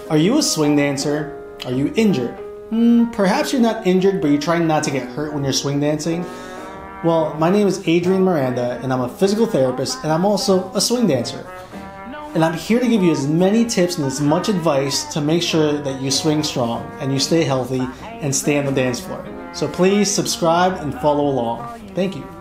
Are you a swing dancer? Are you injured? Perhaps you're not injured, but you're trying not to get hurt when you're swing dancing. Well, my name is Adrian Miranda, and I'm a physical therapist, and I'm also a swing dancer. And I'm here to give you as many tips and as much advice to make sure that you swing strong and you stay healthy and stay on the dance floor. So please subscribe and follow along. Thank you.